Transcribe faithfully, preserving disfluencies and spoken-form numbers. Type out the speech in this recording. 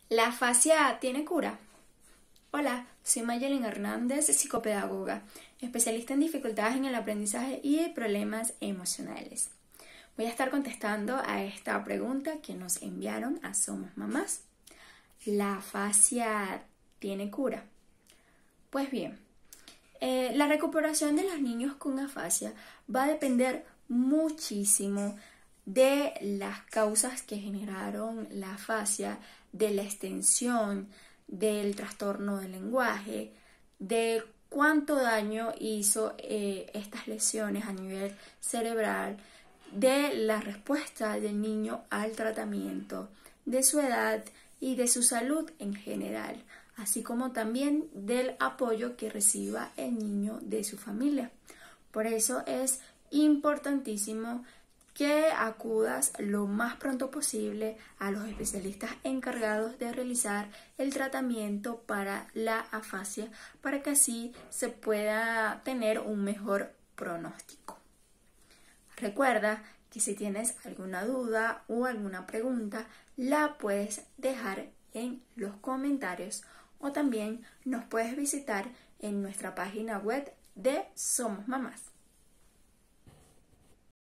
¿La afasia tiene cura? Hola, soy Mayelin Hernández, psicopedagoga, especialista en dificultades en el aprendizaje y problemas emocionales. Voy a estar contestando a esta pregunta que nos enviaron a Somos Mamás. ¿La afasia tiene cura? Pues bien, eh, la recuperación de los niños con afasia va a depender muchísimo de las causas que generaron la afasia, de la extensión del trastorno del lenguaje, de cuánto daño hizo eh, estas lesiones a nivel cerebral, de la respuesta del niño al tratamiento, de su edad y de su salud en general, así como también del apoyo que reciba el niño de su familia. Por eso es importantísimo que acudas lo más pronto posible a los especialistas encargados de realizar el tratamiento para la afasia, para que así se pueda tener un mejor pronóstico. Recuerda que si tienes alguna duda o alguna pregunta, la puedes dejar en los comentarios o también nos puedes visitar en nuestra página web de Somos Mamás.